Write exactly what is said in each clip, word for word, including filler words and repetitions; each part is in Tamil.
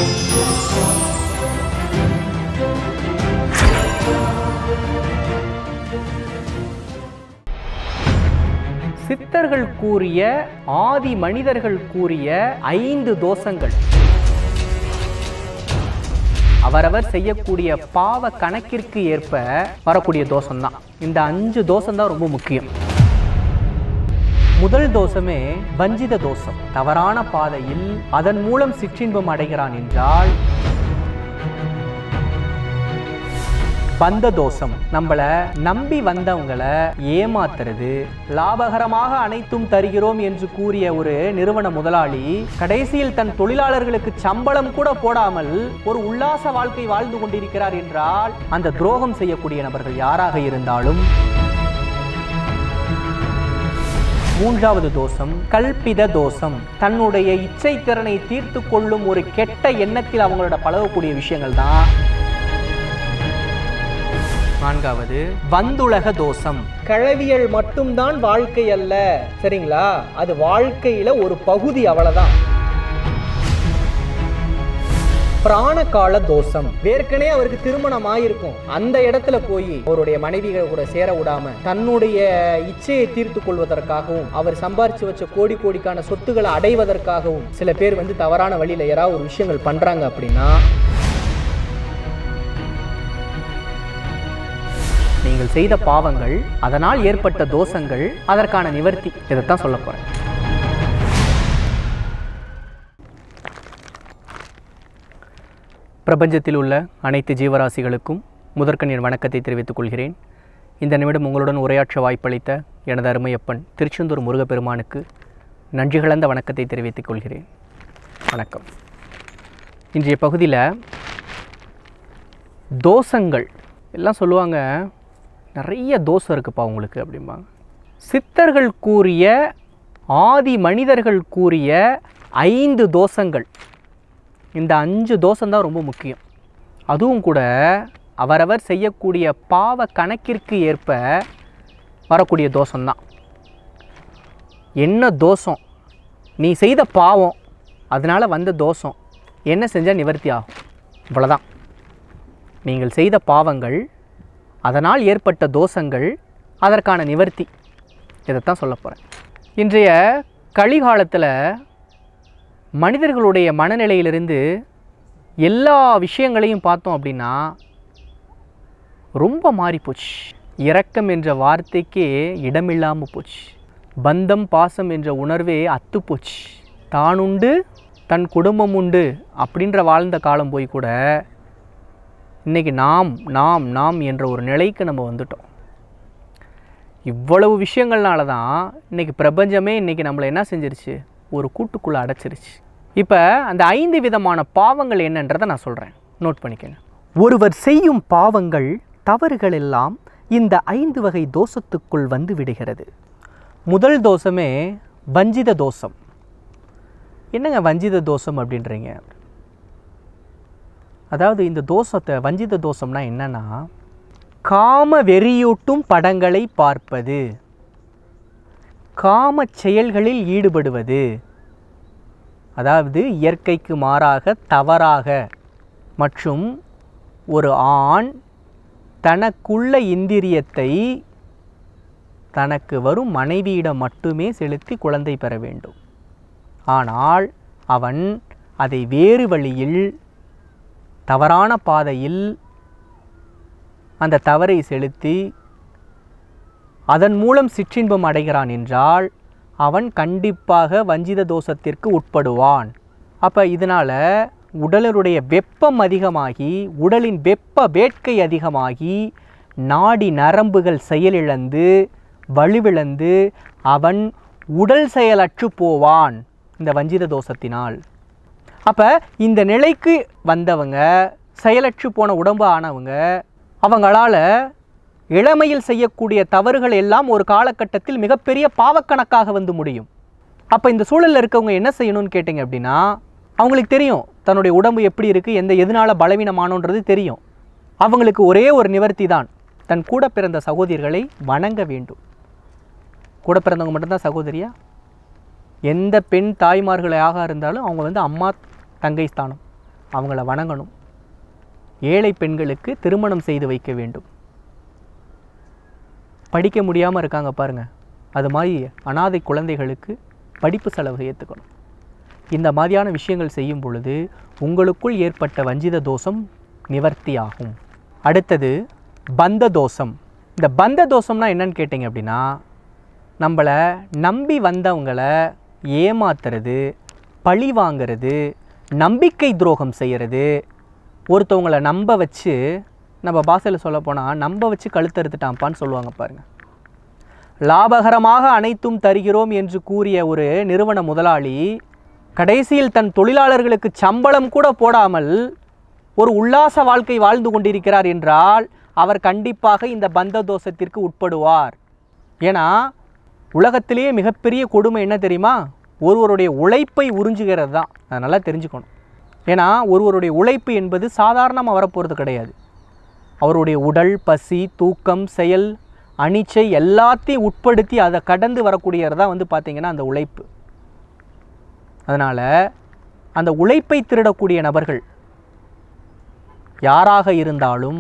சித்தர்கள் கூறிய ஆதி மனிதர்கள் கூறிய ஐந்து தோஷங்கள் அவரவர் செய்யக்கூடிய பாவ கணக்கிற்கு ஏற்ப வரக்கூடிய தோஷம்தான். இந்த அஞ்சு தோஷம் தான் ரொம்ப முக்கியம். முதல் தோஷமே வஞ்சித தோஷம். தவறான பாதையில் அதன் மூலம் சிற்றின்பம் அடைகிறான் என்றால் பந்த தோஷம். நம்மள நம்பி வந்தவங்களை ஏமாத்துறது. லாபகரமாக அனைத்தும் தருகிறோம் என்று கூறிய ஒரு நிறுவன முதலாளி கடைசியில் தன் தொழிலாளர்களுக்கு சம்பளம் கூட போடாமல் ஒரு உல்லாச வாழ்க்கை வாழ்ந்து கொண்டிருக்கிறார் என்றால் அந்த துரோகம் செய்யக்கூடிய நபர்கள் யாராக இருந்தாலும். மூன்றாவது தோஷம் கல்பித தோஷம். தன்னுடைய இச்சை திறனை தீர்த்து கொள்ளும் ஒரு கெட்ட எண்ணத்தில் அவங்களோட பழகக்கூடிய விஷயங்கள் தான். நான்காவது வந்துலக தோஷம். கழவியல் மட்டும்தான் வாழ்க்கை அல்ல, சரிங்களா? அது வாழ்க்கையில ஒரு பகுதி, அவ்வளவுதான். பிராணகால தோஷம். ஏற்கனவே அவருக்கு திருமணம் ஆயிருக்கும், அந்த இடத்துல போய் அவருடைய மனைவிகளை கூட சேர விடாம தன்னுடைய இச்சையை தீர்த்து கொள்வதற்காகவும் அவர் சம்பாரிச்சு வச்ச கோடி கோடிக்கான சொத்துக்களை அடைவதற்காகவும் சில பேர் வந்து தவறான வழியில யாராவது ஒரு விஷயங்கள் பண்றாங்க அப்படின்னா நீங்கள் செய்த பாவங்கள், அதனால் ஏற்பட்ட தோஷங்கள், அதற்கான நிவர்த்தி, இதைத்தான் சொல்ல போறேன். பிரபஞ்சத்தில் உள்ள அனைத்து ஜீவராசிகளுக்கும் முதற்கண் என் வணக்கத்தை தெரிவித்துக் கொள்கிறேன். இந்த நிமிடம் உங்களுடன் உரையாற்ற வாய்ப்பளித்த எனது அருமையப்பன் திருச்செந்தூர் முருகப்பெருமானுக்கு நன்றி கலந்த வணக்கத்தை தெரிவித்துக் கொள்கிறேன். வணக்கம். இன்றைய பகுதியில் தோஷங்கள் எல்லாம் சொல்லுவாங்க, நிறைய தோஷம் இருக்குப்பா உங்களுக்கு அப்படிம்பாங்க. சித்தர்கள் கூறிய ஆதி மனிதர்கள் கூறிய ஐந்து தோஷங்கள். இந்த அஞ்சு தோஷம்தான் ரொம்ப முக்கியம். அதுவும் கூட அவரவர் செய்யக்கூடிய பாவ கணக்கிற்கு ஏற்ப வரக்கூடிய தோஷம்தான். என்ன தோஷம்? நீ செய்த பாவம், அதனால் வந்த தோஷம் என்ன செஞ்சால் நிவர்த்தி ஆகும், இவ்வளோதான். நீங்கள் செய்த பாவங்கள், அதனால் ஏற்பட்ட தோஷங்கள், அதற்கான நிவர்த்தி, இதைத்தான் சொல்ல போகிறேன். இன்றைய கலிகாலத்தில் மனிதர்களுடைய மனநிலையிலிருந்து எல்லா விஷயங்களையும் பார்த்தோம் அப்படின்னா ரொம்ப மாறிப்போச்சு. இரக்கம் என்ற வார்த்தைக்கே இடமில்லாமல் போச்சு. பந்தம் பாசம் என்ற உணர்வே அத்து போச்சு. தான் உண்டு தன் குடும்பம் உண்டு அப்படின்ற வாழ்ந்த காலம் போய் கூட இன்றைக்கி நாம் நாம் நாம் என்ற ஒரு நிலைக்கு நம்ம வந்துட்டோம். இவ்வளவு விஷயங்கள்னால தான் இன்றைக்கி பிரபஞ்சமே இன்றைக்கி நம்மளை என்ன செஞ்சிருச்சு, ஒரு கூட்டுக்குள்ளே அடைச்சிருச்சு. இப்போ அந்த ஐந்து விதமான பாவங்கள் என்னன்றதை நான் சொல்கிறேன், நோட் பண்ணிக்கங்க. ஒருவர் செய்யும் பாவங்கள், தவறுகள் எல்லாம் இந்த ஐந்து வகை தோஷத்துக்குள் வந்து விடுகிறது. முதல் தோஷமே வஞ்சித தோஷம். என்னங்க வஞ்சித தோஷம் அப்படின்றீங்க? அதாவது இந்த தோஷத்தை, வஞ்சித தோஷம்னா என்னன்னா, காம வெறியூட்டும் படங்களை பார்ப்பது, காம செயல்களில் ஈடுபடுவது, அதாவது இயற்கைக்கு மாறாக தவறாக, மற்றும் ஒரு ஆண் தனக்குள்ள இந்திரியத்தை தனக்கு வரும் மனைவியிடம் மட்டுமே செலுத்தி குழந்தை பெற வேண்டும். ஆனால் அவன் அதை வேறு வழியில், தவறான பாதையில் அந்த தவறை செலுத்தி அதன் மூலம் சிற்றின்பம் அடைகிறான் என்றால் அவன் கண்டிப்பாக வஞ்சித தோஷத்திற்கு உட்படுவான். அப்போ இதனால் உடலுடைய வெப்பம் அதிகமாகி, உடலின் வெப்ப வேட்கை அதிகமாகி, நாடி நரம்புகள் செயலிழந்து வலுவிழந்து அவன் உடல் செயலற்று போவான் இந்த வஞ்சித தோஷத்தினால். அப்போ இந்த நிலைக்கு வந்தவங்க, செயலற்று போன உடம்பு ஆனவங்க, அவங்களால இளமையில் செய்யக்கூடிய தவறுகள் எல்லாம் ஒரு காலகட்டத்தில் மிகப்பெரிய பாவக்கணக்காக வந்து முடியும். அப்போ இந்த சூழலில் இருக்கவங்க என்ன செய்யணும்னு கேட்டிங்க அப்படின்னா, அவங்களுக்கு தெரியும் தன்னுடைய உடம்பு எப்படி இருக்குது, எந்த எதனால் பலவீனமானோன்றது தெரியும். அவங்களுக்கு ஒரே ஒரு நிவர்த்தி தான், தன் கூட பிறந்த சகோதரிகளை வணங்க வேண்டும். கூட பிறந்தவங்க மட்டும்தான் சகோதரியா? எந்த பெண் தாய்மார்களாக இருந்தாலும் அவங்க வந்து அம்மா தங்கை ஸ்தானம். அவங்கள வணங்கணும். ஏழை பெண்களுக்கு திருமணம் செய்து வைக்க வேண்டும். படிக்க முடியாமல் இருக்காங்க பாருங்கள், அது மாதிரி அனாதை குழந்தைகளுக்கு படிப்பு செலவு ஏற்றுக்கணும். இந்த மாதிரியான விஷயங்கள் செய்யும் பொழுது உங்களுக்குள் ஏற்பட்ட வஞ்சித தோஷம் நிவர்த்தி ஆகும். அடுத்தது பந்த தோஷம். இந்த பந்த தோஷம்னா என்னன்னு கேட்டிங்க அப்படின்னா, நம்மளை நம்பி வந்தவங்களை ஏமாத்துறது, பழி வாங்கிறது, நம்பிக்கை துரோகம் செய்கிறது. ஒருத்தவங்களை நம்ப வச்சு, நம்ம பாஷையில் சொல்ல போனால் நம்ப வச்சு கழுத்தறுத்துட்டான்ப்பான்னு சொல்லுவாங்க பாருங்கள். லாபகரமாக அனைத்தும் தருகிறோம் என்று கூறிய ஒரு நிறுவன முதலாளி கடைசியில் தன் தொழிலாளர்களுக்கு சம்பளம் கூட போடாமல் ஒரு உல்லாச வாழ்க்கை வாழ்ந்து கொண்டிருக்கிறார் என்றால் அவர் கண்டிப்பாக இந்த பந்த தோஷத்திற்கு உட்படுவார். ஏன்னா உலகத்திலேயே மிகப்பெரிய கொடுமை என்ன தெரியுமா? ஒருவருடைய உழைப்பை உறிஞ்சுகிறது தான். அதை நல்லா தெரிஞ்சுக்கணும். ஏன்னா ஒருவருடைய உழைப்பு என்பது சாதாரணமாக வரப்போகிறது கிடையாது. அவருடைய உடல், பசி, தூக்கம், செயல், அனிச்சை எல்லாத்தையும் உட்படுத்தி அதை கடந்து வரக்கூடியது தான் வந்து பார்த்திங்கன்னா அந்த உழைப்பு. அதனால் அந்த உழைப்பை திருடக்கூடிய நபர்கள் யாராக இருந்தாலும்,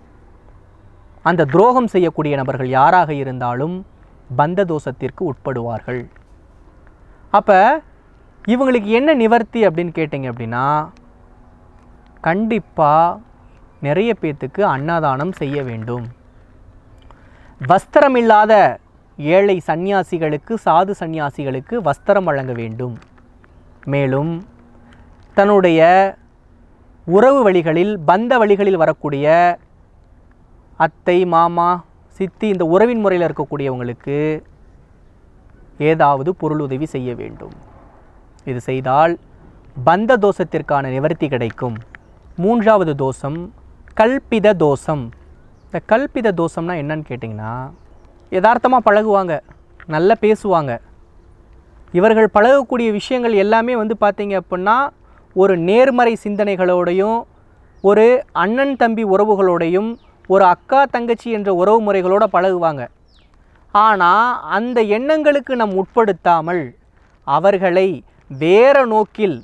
அந்த துரோகம் செய்யக்கூடிய நபர்கள் யாராக இருந்தாலும் பந்த தோஷத்திற்கு உட்படுவார்கள். அப்போ இவங்களுக்கு என்ன நிவர்த்தி அப்படின்னு கேட்டிங்க அப்படின்னா, கண்டிப்பாக நிறைய பேர்த்துக்கு அன்னதானம் செய்ய வேண்டும். வஸ்திரம் இல்லாத ஏழை சந்நியாசிகளுக்கு, சாது சந்நியாசிகளுக்கு வஸ்திரம் வழங்க வேண்டும். மேலும் தன்னுடைய உறவு வழிகளில், பந்த வழிகளில் வரக்கூடிய அத்தை, மாமா, சித்தி, இந்த உறவின் முறையில் இருக்கக்கூடியவங்களுக்கு ஏதாவது பொருளுதவி செய்ய வேண்டும். இது செய்தால் பந்த தோஷத்திற்கான நிவர்த்தி கிடைக்கும். மூன்றாவது தோஷம் கல்பித தோஷம். இந்த கல்பித தோஷம்னா என்னன்னு கேட்டிங்கன்னா, யதார்த்தமாக பழகுவாங்க, நல்லா பேசுவாங்க. இவர்கள் பழகக்கூடிய விஷயங்கள் எல்லாமே வந்து பார்த்திங்க அப்படின்னா ஒரு நேர்மறை சிந்தனைகளோடையும், ஒரு அண்ணன் தம்பி உறவுகளோடையும், ஒரு அக்கா தங்கச்சி என்ற உறவு முறைகளோடு பழகுவாங்க. ஆனால் அந்த எண்ணங்களுக்கு நம் உட்படுத்தாமல் அவர்களை வேற நோக்கில்,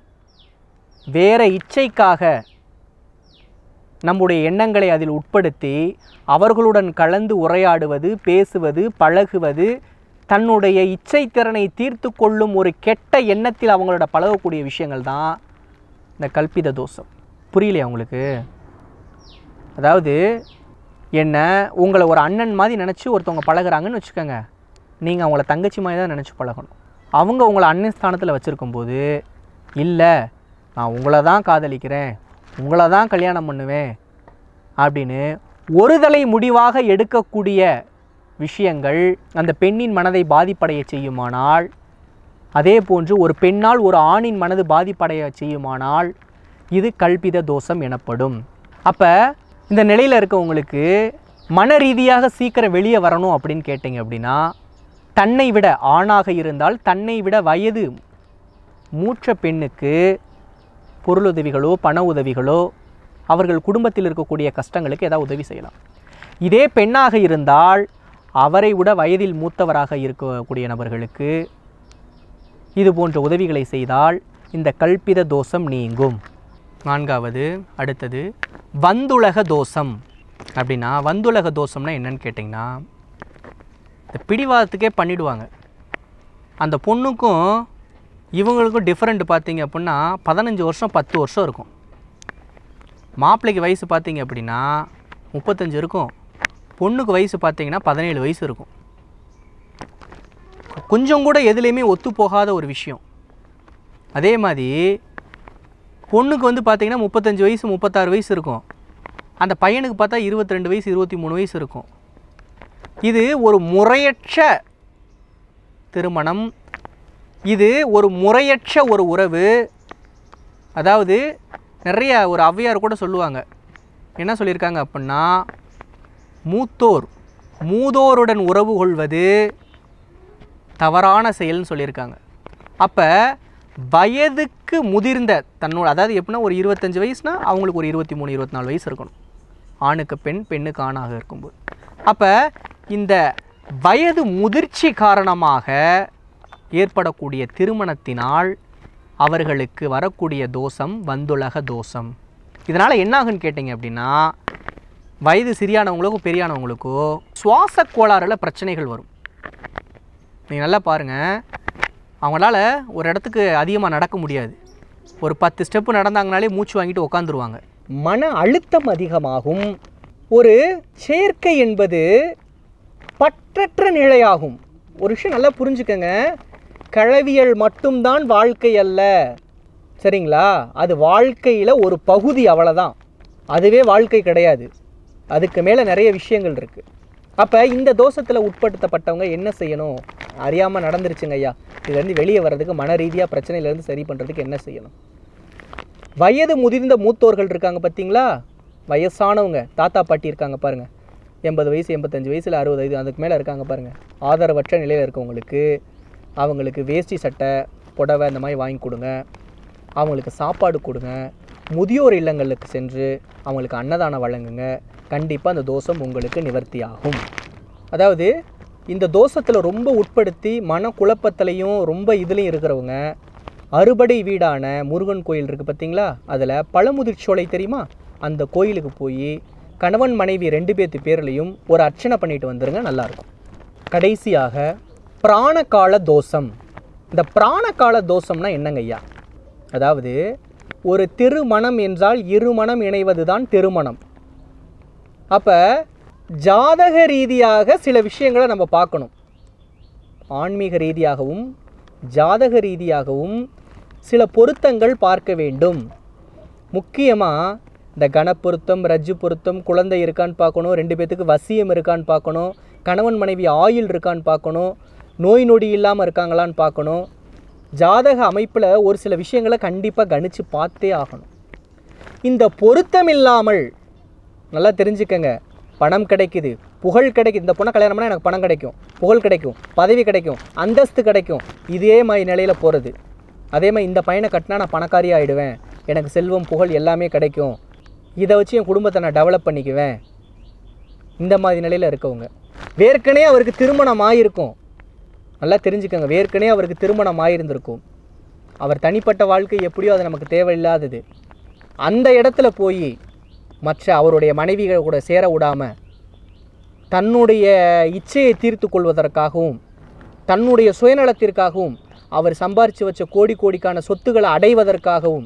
வேற இச்சைக்காக நம்முடைய எண்ணங்களை அதில் உட்படுத்தி அவர்களுடன் கலந்து உரையாடுவது, பேசுவது, பழகுவது, தன்னுடைய இச்சை திறனை தீர்த்து கொள்ளும் ஒரு கெட்ட எண்ணத்தில் அவங்களோட பழகக்கூடிய விஷயங்கள் தான் இந்த கல்பித தோஷம். புரியலையா உங்களுக்கு? அதாவது என்ன, உங்களை ஒரு அண்ணன் மாதிரி நினச்சி ஒருத்தவங்க பழகுறாங்கன்னு வச்சுக்கோங்க, நீங்கள் அவங்கள தங்கச்சி மாதிரி தான் நினச்சி பழகணும். அவங்க உங்களை அண்ணன் ஸ்தானத்தில் வச்சுருக்கும்போது, இல்லை நான் உங்களை தான் காதலிக்கிறேன், உங்களை தான் கல்யாணம் பண்ணுவேன் அப்படின்னு ஒரு தலை முடிவாக எடுக்கக்கூடிய விஷயங்கள் அந்த பெண்ணின் மனதை பாதிப்படைய செய்யுமானால், அதே போன்று ஒரு பெண்ணால் ஒரு ஆணின் மனது பாதிப்படைய செய்யுமானால் இது கல்பித தோஷம் எனப்படும். அப்போ இந்த நிலையில் இருக்கவங்களுக்கு மன ரீதியாக சீக்கிரம் வெளியே வரணும் அப்படின்னு கேட்டிங்க அப்படின்னா, தன்னை விட, ஆணாக இருந்தால் தன்னை விட வயது மூற்ற பெண்ணுக்கு பொருளுதவிகளோ பண உதவிகளோ, அவர்கள் குடும்பத்தில் இருக்கக்கூடிய கஷ்டங்களுக்கு ஏதாவது உதவி செய்யலாம். இதே பெண்ணாக இருந்தால் அவரை விட வயதில் மூத்தவராக இருக்கக்கூடிய நபர்களுக்கு இது போன்ற உதவிகளை செய்தால் இந்த கல்பித தோஷம் நீங்கும். நான்காவது, அடுத்தது வந்துலக தோஷம். அப்படின்னா வந்துலக தோஷம்னா என்னன்னு கேட்டிங்கன்னா, இந்த பிடிவாதத்துக்கே பண்ணிவிடுவாங்க. அந்த பொண்ணுக்கும் இவங்களுக்கும் டிஃப்ரெண்ட் பார்த்திங்க அப்படின்னா பதினஞ்சு வருஷம் பத்து வருஷம் இருக்கும். மாப்பிள்ளைக்கு வயசு பார்த்திங்க அப்படின்னா முப்பத்தஞ்சு இருக்கும், பொண்ணுக்கு வயசு பார்த்திங்கன்னா பதினேழு வயசு இருக்கும். கொஞ்சம் கூட எதுலேயுமே ஒத்து போகாத ஒரு விஷயம். அதே மாதிரி பொண்ணுக்கு வந்து பார்த்திங்கன்னா முப்பத்தஞ்சு வயசு முப்பத்தாறு வயசு இருக்கும், அந்த பையனுக்கு பார்த்தா இருபத்தி ரெண்டு வயசு இருபத்தி மூணு வயசு இருக்கும். இது ஒரு முறையற்ற திருமணம், இது ஒரு முறையற்ற ஒரு உறவு. அதாவது நிறைய ஒரு ஔவையார் கூட சொல்லுவாங்க, என்ன சொல்லியிருக்காங்க அப்படின்னா, மூத்தோர் மூதோருடன் உறவு கொள்வது தவறான செயல்னு சொல்லியிருக்காங்க. அப்போ வயதுக்கு முதிர்ந்த தன்னோட, அதாவது எப்படின்னா ஒரு இருபத்தஞ்சி வயசுனா அவங்களுக்கு ஒரு இருபத்தி மூணு இருபத்தி நாலு வயசு இருக்கணும், ஆணுக்கு பெண் பெண்ணுக்கு ஆணாக இருக்கும்போது. அப்போ இந்த வயது முதிர்ச்சி காரணமாக ஏற்படக்கூடிய திருமணத்தினால் அவர்களுக்கு வரக்கூடிய தோஷம் வந்துலக தோஷம். இதனால் என்னாகுன்னு கேட்டிங்க அப்படின்னா, வயது சிறியானவங்களுக்கோ பெரியானவங்களுக்கோ சுவாச கோளாறில் பிரச்சனைகள் வரும். நீங்கள் நல்லா பாருங்கள், அவங்களால ஒரு இடத்துக்கு அதிகமாக நடக்க முடியாது. ஒரு பத்து ஸ்டெப்பு நடந்தாங்கனாலே மூச்சு வாங்கிட்டு உட்காந்துருவாங்க. மன அழுத்தம் அதிகமாகும். ஒரு சேர்க்கை என்பது பற்றற்ற நிலையாகும். ஒரு விஷயம் நல்லா புரிஞ்சுக்கங்க, கழவியல் மட்டும்தான் வாழ்க்கை அல்ல, சரிங்களா? அது வாழ்க்கையில் ஒரு பகுதி, அவ்வளோதான். அதுவே வாழ்க்கை கிடையாது. அதுக்கு மேலே நிறைய விஷயங்கள் இருக்குது. அப்போ இந்த தோஷத்தில் உட்படுத்தப்பட்டவங்க என்ன செய்யணும்? அறியாமல் நடந்துருச்சுங்க ஐயா, இதுலேருந்து வெளியே வர்றதுக்கு, மன ரீதியாக பிரச்சனையிலேருந்து சரி பண்ணுறதுக்கு என்ன செய்யணும்? வயது முதிர்ந்த மூத்தோர்கள் இருக்காங்க பார்த்தீங்களா, வயசானவங்க, தாத்தா பாட்டி இருக்காங்க பாருங்கள், எண்பது வயசு எண்பத்தஞ்சு வயசில் அறுபது வயது அதுக்கு மேலே இருக்காங்க பாருங்கள். ஆதரவற்ற நிலையில் இருக்கவங்களுக்கு அவங்களுக்கு வேஷ்டி சட்டை புடவை இந்த மாதிரி வாங்கி கொடுங்க, அவங்களுக்கு சாப்பாடு கொடுங்க, முதியோர் இல்லங்களுக்கு சென்று அவங்களுக்கு அன்னதானம் வழங்குங்க. கண்டிப்பாக அந்த தோஷம் உங்களுக்கு நிவர்த்தி ஆகும். அதாவது இந்த தோஷத்தில் ரொம்ப உட்படுத்தி மன குழப்பத்திலையும் ரொம்ப இதுலேயும் இருக்கிறவங்க, அறுபடை வீடான முருகன் கோயில் இருக்குது பார்த்தீங்களா, அதில் பழமுதிர்ச்சோலை தெரியுமா, அந்த கோயிலுக்கு போய் கணவன் மனைவி ரெண்டு பேர்த்து பேர்லையும் ஒரு அர்ச்சனை பண்ணிட்டு வந்துடுங்க, நல்லாயிருக்கும். கடைசியாக பிராணகால தோஷம். இந்த பிராணகால தோஷம்னா என்னங்க ஐயா? அதாவது ஒரு திருமணம் என்றால் இருமணம் இணைவது தான் திருமணம். அப்போ ஜாதக ரீதியாக சில விஷயங்களை நம்ம பார்க்கணும். ஆன்மீக ரீதியாகவும் ஜாதக ரீதியாகவும் சில பொருத்தங்கள் பார்க்க வேண்டும். முக்கியமாக இந்த கணப்பொருத்தம், ரஜ்ஜு பொருத்தம், குழந்தை இருக்கான்னு பார்க்கணும், ரெண்டு பேர்த்துக்கு வசியம் இருக்கான்னு பார்க்கணும், கணவன் மனைவி ஆயுள் இருக்கான்னு பார்க்கணும், நோய் நொடி இல்லாமல் இருக்காங்களான்னு பார்க்கணும். ஜாதக அமைப்பில் ஒரு சில விஷயங்களை கண்டிப்பாக கணித்து பார்த்தே ஆகணும். இந்த பொருத்தம் இல்லாமல் நல்லா தெரிஞ்சுக்கங்க, பணம் கிடைக்குது, புகழ் கிடைக்குது, இந்த பொண்ணை கல்யாணம் பண்ணால் எனக்கு பணம் கிடைக்கும், புகழ் கிடைக்கும், பதவி கிடைக்கும், அந்தஸ்து கிடைக்கும், இதே மாதிரி நிலையில் போகிறது. அதே மாதிரி இந்த பையனை கட்டினா நான் பணக்காரி ஆகிடுவேன், எனக்கு செல்வம் புகழ் எல்லாமே கிடைக்கும், இதை வச்சு என் குடும்பத்தை நான் டெவலப் பண்ணிக்குவேன். இந்த மாதிரி நிலையில் இருக்கவங்க வேர்க்கனே அவருக்கு திருமணம் ஆகிருக்கும். நல்லா தெரிஞ்சுக்கோங்க, வேர்க்கனே அவருக்கு திருமணம் ஆகியிருந்திருக்கும். அவர் தனிப்பட்ட வாழ்க்கை எப்படியோ அது நமக்கு தேவையில்லாதது. அந்த இடத்துல போய் மற்ற அவருடைய மனைவிகள் கூட சேர விடாமல் தன்னுடைய இச்சையை தீர்த்து கொள்வதற்காகவும் தன்னுடைய சுயநலத்திற்காகவும் அவர் சம்பாரித்து வச்ச கோடி கோடிக்கான சொத்துக்களை அடைவதற்காகவும்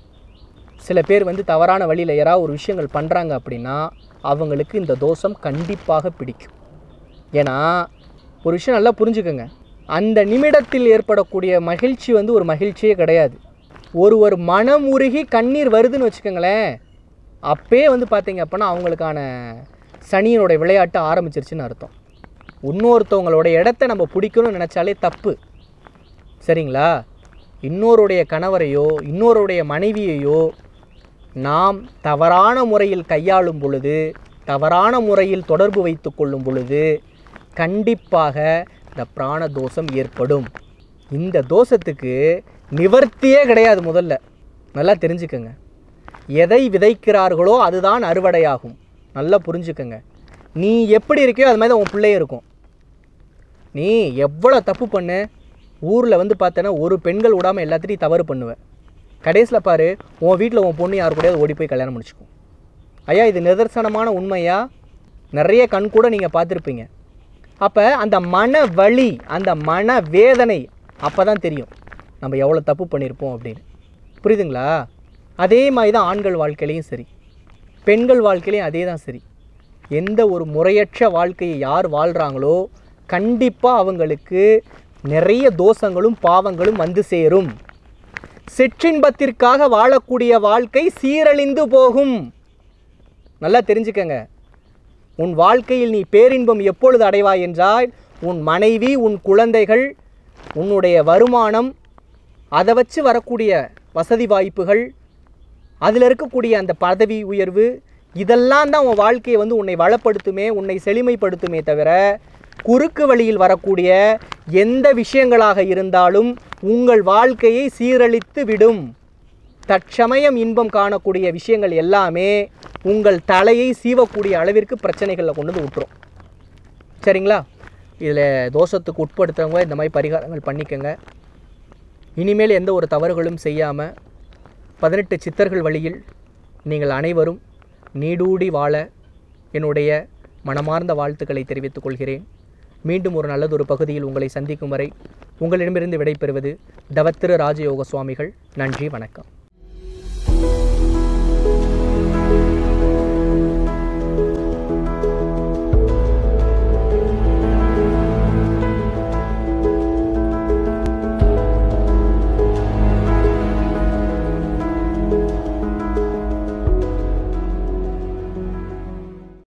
சில பேர் வந்து தவறான வழியில் யாராவது ஒரு விஷயங்கள் பண்ணுறாங்க அப்படின்னா அவங்களுக்கு இந்த தோஷம் கண்டிப்பாக பிடிக்கும். ஏன்னா ஒரு விஷயம் நல்லா புரிஞ்சுக்கோங்க, அந்த நிமிடத்தில் ஏற்படக்கூடிய மகிழ்ச்சி வந்து ஒரு மகிழ்ச்சியே கிடையாது. ஒரு ஒரு மனம் உருகி கண்ணீர் வருதுன்னு வச்சுக்கோங்களேன், அப்பே வந்து பார்த்தீங்க அப்படின்னா அவங்களுக்கான சனியினுடைய விளையாட்டு ஆரம்பிச்சிருச்சுன்னு அர்த்தம். இன்னொருத்தவங்களோட இடத்த நம்ம பிடிக்கணும்னு நினச்சாலே தப்பு, சரிங்களா? இன்னொருடைய கணவரையோ இன்னொருடைய மனைவியையோ நாம் தவறான முறையில் கையாளும் பொழுது, தவறான முறையில் தொடர்பு வைத்து கொள்ளும் பொழுது கண்டிப்பாக இந்த பிராண தோஷம் ஏற்படும். இந்த தோஷத்துக்கு நிவர்த்தியே கிடையாது. முதல்ல நல்லா தெரிஞ்சுக்கங்க, எதை விதைக்கிறார்களோ அதுதான் அறுவடையாகும். நல்லா புரிஞ்சுக்கங்க, நீ எப்படி இருக்கியோ அது மாதிரி தான் உன் பிள்ளையும் இருக்கும். நீ எவ்வளோ தப்பு பண்ணு, ஊரில் வந்து பார்த்தேன்னா ஒரு பெண்கள் விடாமல் எல்லாத்தையும் தவறு பண்ணுவேன், கடைசியில் பாரு உன் வீட்டில் உன் பொண்ணு யார் கூடயாவது ஓடி போய் கல்யாணம் முடிச்சுக்கும். ஐயா இது நிதர்சனமான உண்மையா? நிறைய கண் கூட நீங்கள் பார்த்துருப்பீங்க. அப்போ அந்த மன வலி, அந்த மன வேதனை அப்போ தான் தெரியும் நம்ம எவ்வளோ தப்பு பண்ணியிருப்போம் அப்படின்னு. புரியுதுங்களா? அதே மாதிரி தான் ஆண்கள் வாழ்க்கையிலையும் சரி, பெண்கள் வாழ்க்கையிலையும் அதே தான் சரி. எந்த ஒரு முறையற்ற வாழ்க்கையை யார் வாழ்கிறாங்களோ கண்டிப்பாக அவங்களுக்கு நிறைய தோஷங்களும் பாவங்களும் வந்து சேரும். சிற்றின்பத்திற்காக வாழக்கூடிய வாழ்க்கை சீரழிந்து போகும். நல்லா தெரிஞ்சுக்கங்க, உன் வாழ்க்கையில் நீ பேரின்பம் எப்பொழுது அடைவாய் என்றால் உன் மனைவி, உன் குழந்தைகள், உன்னுடைய வருமானம், அதை வச்சு வரக்கூடிய வசதி வாய்ப்புகள், அதில் இருக்கக்கூடிய அந்த பதவி உயர்வு, இதெல்லாம் தான் உன் வாழ்க்கையை வந்து உன்னை வளப்படுத்துமே, உன்னை செழுமைப்படுத்துமே தவிர குறுக்கு வழியில் வரக்கூடிய எந்த விஷயங்களாக இருந்தாலும் உங்கள் வாழ்க்கையை சீரழித்து விடும். தற்சமயம் இன்பம் காணக்கூடிய விஷயங்கள் எல்லாமே உங்கள் தலையை சீவக்கூடிய அளவிற்கு பிரச்சனைகளில் கொண்டு வந்து விட்டுரும். சரிங்களா? இதில் தோஷத்துக்கு உட்படுத்துறவங்க இந்த மாதிரி பரிகாரங்கள் பண்ணிக்கோங்க. இனிமேல் எந்த ஒரு தவறுகளும் செய்யாமல் பதினெட்டு சித்தர்கள் வழியில் நீங்கள் அனைவரும் நீடூடி வாழ என்னுடைய மனமார்ந்த வாழ்த்துக்களை தெரிவித்துக் கொள்கிறேன். மீண்டும் ஒரு நல்லதொரு பகுதியில் உங்களை சந்திக்கும் வரை உங்களிடமிருந்து விடைபெறுவது தவத்திரு ராஜயோக சுவாமிகள். நன்றி, வணக்கம்.